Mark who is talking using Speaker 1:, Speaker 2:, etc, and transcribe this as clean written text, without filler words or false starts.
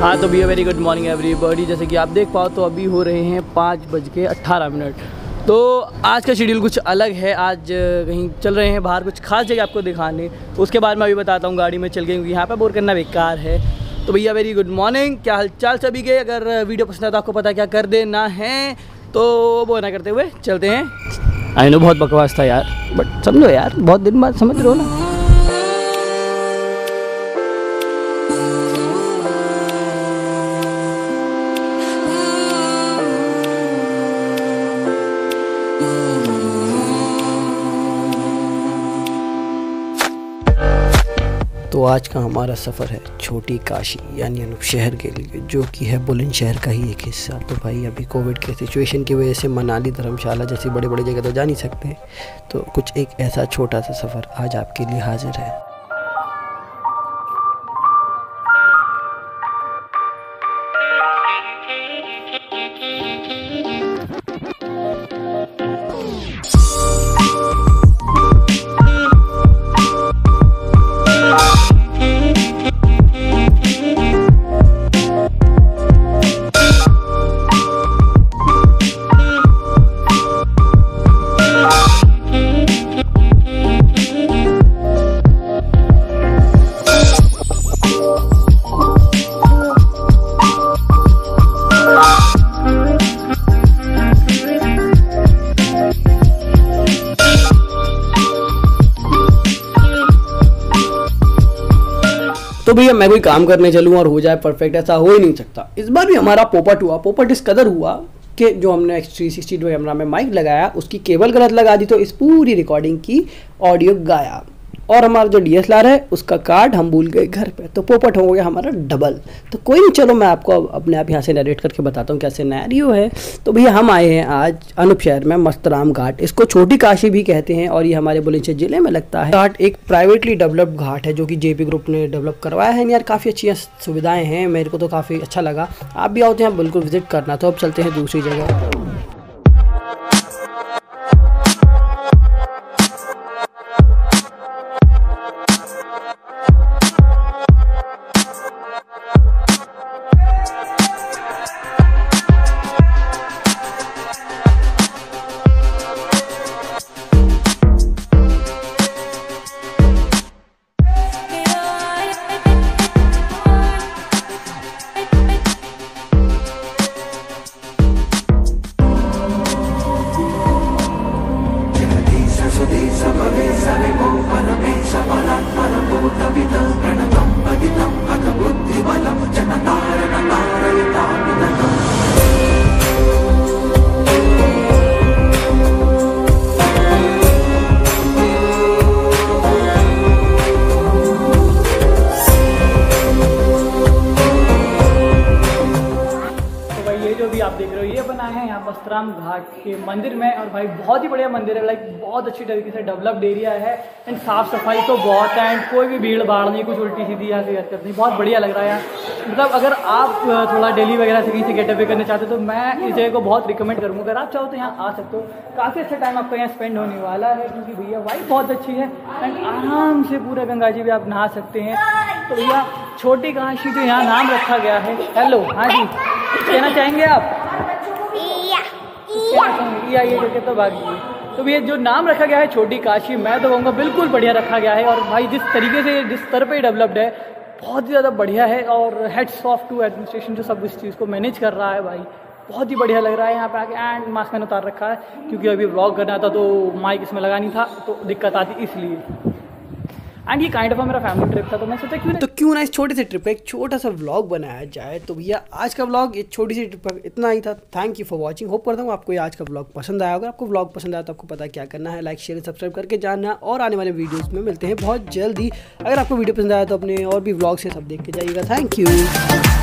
Speaker 1: हाँ तो भैया वेरी गुड मॉर्निंग एवरीबॉडी। जैसे कि आप देख पाओ तो अभी हो रहे हैं 5:18। तो आज का शेड्यूल कुछ अलग है। आज कहीं चल रहे हैं बाहर, कुछ खास जगह आपको दिखाने। उसके बाद मैं अभी बताता हूँ गाड़ी में चल गई, क्योंकि यहाँ पे बोर करना बेकार है। तो भैया वेरी गुड मॉर्निंग, क्या हाल चाल सभी के। अगर वीडियो पसंद है तो आपको पता क्या कर देना है। तो वो ना करते हुए चलते हैं। आई नो बहुत बकवास था यार, बट समझो यार, बहुत दिन बाद समझ रहे हो ना। तो आज का हमारा सफ़र है छोटी काशी यानी अनूप शहर के लिए, जो कि है बुलंदशहर का ही एक हिस्सा। तो भाई अभी कोविड के सिचुएशन की वजह से मनाली धर्मशाला जैसी बड़ी बड़ी जगह तो जा नहीं सकते, तो कुछ एक ऐसा छोटा सा सफ़र आज आपके लिए हाजिर है। तो भैया मैं कोई काम करने चलूँ और हो जाए परफेक्ट, ऐसा हो ही नहीं सकता। इस बार भी हमारा पोपट हुआ। पोपट इस कदर हुआ कि जो हमने X360 कैमरा में माइक लगाया उसकी केबल गलत लगा दी, तो इस पूरी रिकॉर्डिंग की ऑडियो गायब। और हमारा जो DSLR है उसका कार्ड हम भूल गए घर पे, तो पोपट हो गया हमारा डबल। तो कोई नहीं, चलो मैं आपको अपने आप यहाँ से नरेट करके बताता हूँ क्या सिनेरियो है। तो भैया हम आए हैं आज अनूप शहर में मस्तराम घाट, इसको छोटी काशी भी कहते हैं, और ये हमारे बुलंदशहर जिले में लगता है। घाट एक प्राइवेटली डेवलप्ड घाट है जो कि JP ग्रुप ने डेवलप करवाया है। यार काफ़ी अच्छी सुविधाएँ हैं, मेरे को तो काफ़ी अच्छा लगा। आप भी आओ तो यहाँ बिल्कुल विजिट करना। तो अब चलते हैं दूसरी जगह। आप देख रहे हो ये बना है यहाँ मस्तराम घाट के मंदिर में, और भाई बहुत ही बढ़िया मंदिर है। लाइक बहुत अच्छी तरीके से डेवलप्ड एरिया है, एंड साफ सफाई तो बहुत है, एंड कोई भी भीड़ भाड़ नहीं, कुछ उल्टी सीधी यहाँ से हरकत नहीं। बहुत बढ़िया लग रहा है यहाँ। मतलब अगर आप थोड़ा दिल्ली वगैरह से कहीं से गेट अवे करने चाहते हो तो मैं इस जगह को बहुत रिकमेंड करूँगा। अगर आप चाहो तो यहाँ आ सकते हो, काफ़ी अच्छा टाइम आपका यहाँ स्पेंड होने वाला है, क्योंकि भैया वाइब बहुत अच्छी है, एंड आराम से पूरा गंगा जी भी आप नहा सकते हैं। तो भैया छोटी काशी जो यहाँ नाम रखा गया है। हेलो, हाँ जी, कहना चाहेंगे आप? ये करके तो भागी। तो ये जो नाम रखा गया है छोटी काशी, मैं तो कहूँगा बिल्कुल बढ़िया रखा गया है। और भाई जिस तरीके से जिस स्तर पे डेवलप्ड है बहुत ही ज़्यादा बढ़िया है, और हेड्स ऑफ टू एडमिनिस्ट्रेशन जो सब इस चीज़ को मैनेज कर रहा है भाई, बहुत ही बढ़िया लग रहा है यहाँ पे आके। एंड मास्क मैंने उतार रखा है क्योंकि अभी व्लॉग करना था तो माइक इसमें लगा नहीं था, तो दिक्कत आती इसलिए। एंड ये काइंड ऑफ मेरा फैमिली ट्रिप था, तो मैं सोचा क्यों ना इस छोटे से ट्रिप पे एक छोटा सा व्लॉग बनाया जाए। तो भैया आज का व्लॉग ये छोटी सी ट्रिप पर इतना ही था। Thank you for watching. Hope करता हूँ आपको ये आज का व्लॉग पसंद आया। अगर आपको व्लॉग पसंद आया तो आपको पता क्या करना है, लाइक शेयर सब्सक्राइब करके जानना। और आने वाले वीडियोज़ में मिलते हैं बहुत जल्दी। अगर आपको वीडियो पसंद आया तो अपने और भी व्लॉग्स है सब देख के जाइएगा। Thank you.